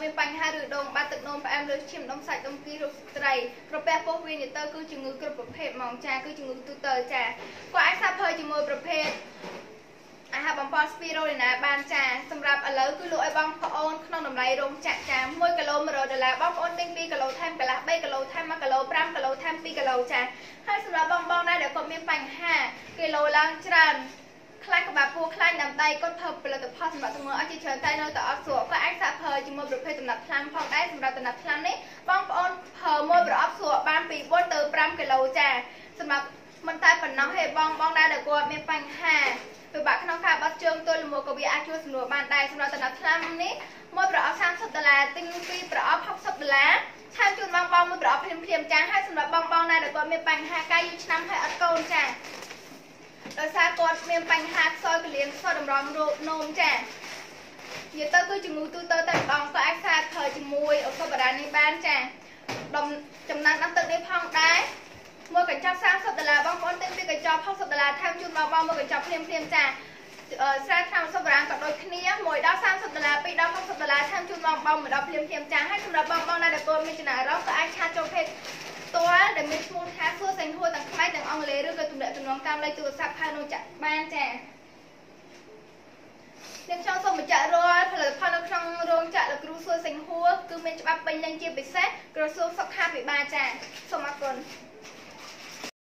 មានបញ្ហាឬដងបាត់ទឹកនោមផ្អែមលើឈាមដុំសាច់ដុំគីរោគត្រីក្រពះពោះវៀនយទៅគឺជំងឺគ្រប់ប្រភេទហ្មងចាគឺជំងឺទូទៅចាក៏អាចសាប់ភើជាមួយប្រភេទអាហារបំផុសស្ពីរូលីណាបានចាសម្រាប់ឥឡូវគឺលក់ឲ្យបងប្អូនក្នុងតម្លៃរោងចក្រចា1គីឡូ$100បងប្អូនទិញ2គីឡូថែមកន្លះ3គីឡូថែម1គីឡូ5គីឡូថែម2គីឡូចាហើយសម្រាប់បងណាដែលគាត់មានបញ្ហាគីឡូឡើងច្រើនខ្លាញ់ក្បាលពោះខ្លាញ់ដាំដៃគាត់ធ្វើផលិតផលសម្រាប់ទម្ងន់អត់ជាច្រើនតែនៅតែអត់ស្រួលក៏អាចសាកភើជាមួយប្រភេទដំណាប់ថ្នាំផងដែរសម្រាប់ដំណាប់ថ្នាំនេះបងប្អូនភើមួយប្រអប់ស្រួលបានពី4ទៅ5គីឡូចាសម្រាប់មិនតែប៉ុណ្ណោះទេបងណាដែលគាត់មានបញ្ហាពិបាកក្នុងការបាត់ជើងទល់ល្មមក៏វាអាចជួយសម្រួលបានដែរសម្រាប់ដំណាប់ថ្នាំនេះមួយប្រអប់$30ទិញ2ប្រអប់$60ថែមជូនបងមួយប្រអប់ភ្លាមចាហើយសម្រាប់បងណាដែលគាត់មានបញ្ហាកាយយូរឆ្នាំហើយអត់កូនចាដោយសារគាត់មានបញ្ហាខ្សោយកលៀនខ្សោយតម្រងរោគនោមចានិយាយទៅគឺជំងឺទូទៅតែម្ដងក៏អាចសាកភើជាមួយអូខូបារ៉ានេះបានចាចំណាំទឹកនេះផងដែរមួយកញ្ចប់$30បងប្អូនទិញពីកញ្ចប់$60ថែមជូនបងមួយកញ្ចប់ភ្លាមចាស្រាថ្នាំអូខូបារ៉ាក៏ដូចគ្នា1ដល់$30 2ដល់$60ថែមជូនបងមួយដល់ភ្លាមចាហើយសម្រាប់បងណាដែលគាត់មានចំណាយអារម្មណ៍ក៏អាចឆាតចូលពេកផ្ទាល់ដែលមានឈ្មោះថាសួរសេងហួរទាំងខ្មែរទាំងអង់គ្លេសឬក៏ទំនាក់ទំនងតាមលេខទូរស័ព្ទហៅនោះចាក់បានចាខ្ញុំចង់សូមបញ្ជាក់រាល់ផលិតផលនៅក្នុងរោងចក្រលោកគ្រូសួរសេងហួរគឺមានច្បាប់ពេញលេញជាពិសេសក្រសួងសុខាភិបាលចាសូមអរគុណ